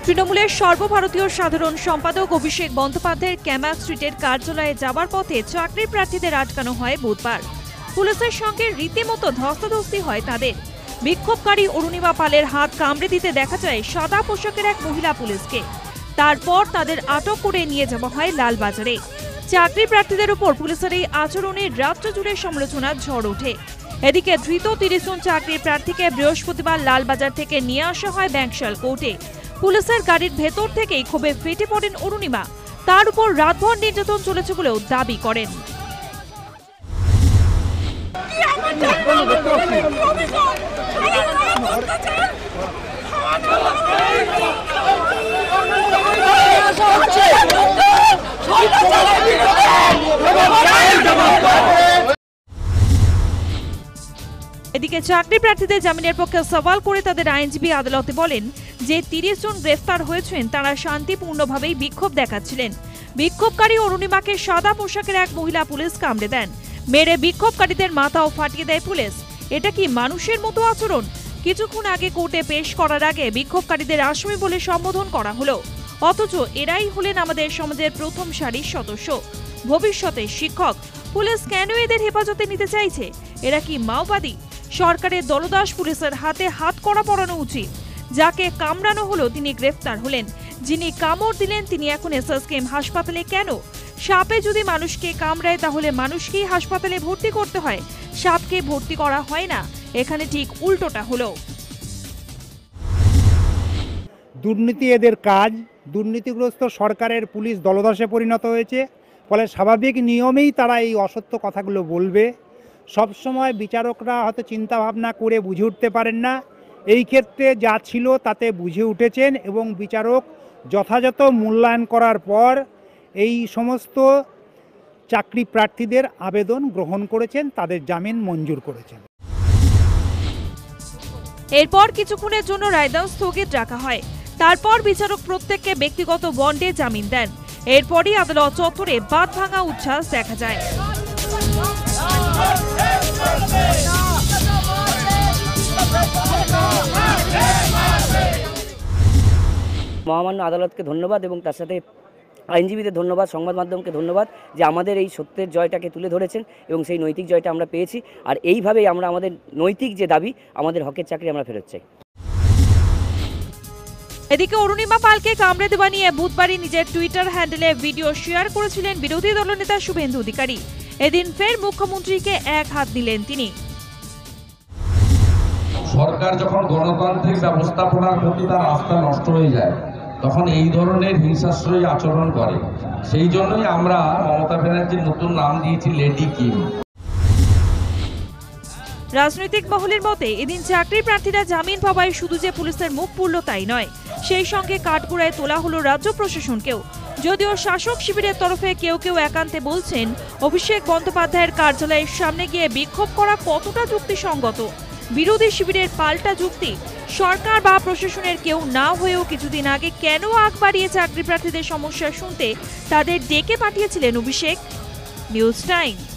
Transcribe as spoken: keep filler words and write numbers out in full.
তৃণমূলের সর্বভারতীয় সাধারণ সম্পাদক অভিষেক বন্দ্যোপাধ্যায়ের ক্যামা স্ট্রিটের কার্যালয়ে যাওয়ার পথে চাকরি প্রার্থীদের আটকানো হয় বুধবার। পুলিশের সঙ্গে রীতিমতো ধস্তাধস্তি হয় তাদের। বিক্ষোভকারী অরুণিমা পালের হাত কামড়ে দিতে দেখা যায় সাদা পোশাকের এক মহিলা পুলিশকে। তারপর তাদের আটক করে নিয়ে যাওয়া হয় লালবাজারে। চাকরি প্রার্থীদের উপর পুলিশের এই আচরণে রাজ্য জুড়ে সমালোচনার ঝড় ওঠে। এদিকে ধৃত তিরিশ জন চাকরি প্রার্থীকে বৃহস্পতিবার লালবাজার থেকে নিয়ে আসা হয় ব্যাংকশাল কোর্টে। পুলিশের গাড়ির ভেতর থেকেই ক্ষোভে ফেটে পড়েন অরুণিমা। তার উপর রাতভর নির্যাতন চলেছে বলেও দাবি করেন। এদিকে চাকরি প্রার্থীদের জামিনের পক্ষে সওয়াল করে তাদের আইনজীবী আদালতে বলেন যে তিরিশ জন গ্রেফতার হয়েছেন তারা শান্তিপূর্ণভাবেই বিক্ষোভ দেখাচ্ছিলেন। বিক্ষোভকারী অরুণিমাকে সাদা পোশাকের এক মহিলা পুলিশ কামড়ে দেন। মেরে বিক্ষোভকারীদের মাথাও ফাটিয়ে দেয় পুলিশ। এটা কি মানুষের মতো আচরণ? কিছুক্ষণ আগে কোর্টে পেশ করার আগে বিক্ষোভকারীদের আসামি বলে সম্বোধন করা হলো, অথচ এরাই হলেন আমাদের সমাজের প্রথম সারির সদস্য, ভবিষ্যতে শিক্ষক। পুলিশ কেন এদের হেফাজতে নিতে চাইছে? এরা কি মাওবাদী? সরকারের দলদাস পুলিশের হাতে হাত কড়া পরানো উচিত। যাকে কামড়ানো হলো তিনি গ্রেফতার হলেন, যিনি কামড় দিলেন তিনি এখন এসএসকেএম হাসপাতালে কেন? সাপে যদি মানুষকে কামড়ায় তাহলে মানুষকেই হাসপাতালে ভর্তি করতে হয়, সাপকে ভর্তি করা হয় না। এখানে ঠিক উল্টোটা হলো। দুর্নীতি এদের কাজ। দুর্নীতিগ্রস্ত সরকারের পুলিশ দলদাসে পরিণত হয়েছে, ফলে স্বাভাবিক নিয়মেই তারা এই অসত্য কথাগুলো বলবে। সবসময় বিচারকরা হয়তো চিন্তা ভাবনা করে বুঝে উঠতে পারেন না। এই ক্ষেত্রে যা ছিল তাতে বুঝে উঠেছেন এবং বিচারক যথাযথ মূল্যায়ন করার পর এই সমস্ত চাকরি প্রার্থীদের আবেদন গ্রহণ করেছেন, তাদের জামিন মঞ্জুর করেছেন। এরপর কিছুক্ষণের জন্য রায়দান স্থগিত রাখা হয়। তারপর বিচারক প্রত্যেককে ব্যক্তিগত বন্ডে জামিন দেন। এরপরই আদালত চত্বরে বাঁধ ভাঙা উচ্ছ্বাস দেখা যায়। মহামান্য আদালতকে ধন্যবাদ এবং তার সাথে আইনজীবীদের ধন্যবাদ, সংবাদ মাধ্যমকে ধন্যবাদ যে আমাদের এই সত্যের জয়টাকে তুলে ধরেছেন এবং সেই নৈতিক জয়টা আমরা পেয়েছি। আর এইভাবেই আমরা আমাদের নৈতিক যে দাবি, আমাদের হকের চাকরি আমরা ফেরত চাই। এদিকে অরুণিমা পালকে কামড়ে দেওয়া নিয়ে বুধবারই নিজের টুইটার হ্যান্ডেলে ভিডিও শেয়ার করেছিলেন বিরোধী দলনেতা শুভেন্দু অধিকারী। এদিন ফের মুখ্যমন্ত্রীকে এক হাত দিলেন তিনি। সরকার যখন গণতান্ত্রিক ব্যবস্থাপনার প্রতি তার আস্থা নষ্ট হয়ে যায় তখন এই ধরনের হিংসাশ্রয়ী আচরণ করে। সেই জন্যই আমরা মমতা ব্যানার্জির নতুন নাম দিয়েছি লেডি কিম। রাজনৈতিক মহলের মতে এদিন চাকরি প্রার্থীরা জামিন পাওয়ায় শুধু যে পুলিশের মুখ পুরল তাই নয়, সেই সঙ্গে কাঠগড়ায় তোলা হলো রাজ্য প্রশাসনকেও। যদিও শাসক শিবিরের তরফে কেউ কেউ একান্তে বলছেন অভিষেক বন্দ্যোপাধ্যায়ের কার্যালয়ের সামনে গিয়ে বিক্ষোভ করা কতটা যুক্তিসঙ্গত। বিরোধী শিবিরের পাল্টা যুক্তি, সরকার বা প্রশাসনের কেউ না হয়েও কিছুদিন আগে কেন আগ বাড়িয়ে চাকরি প্রার্থীদের সমস্যা শুনতে তাদের ডেকে পাঠিয়েছিলেন অভিষেক। News time.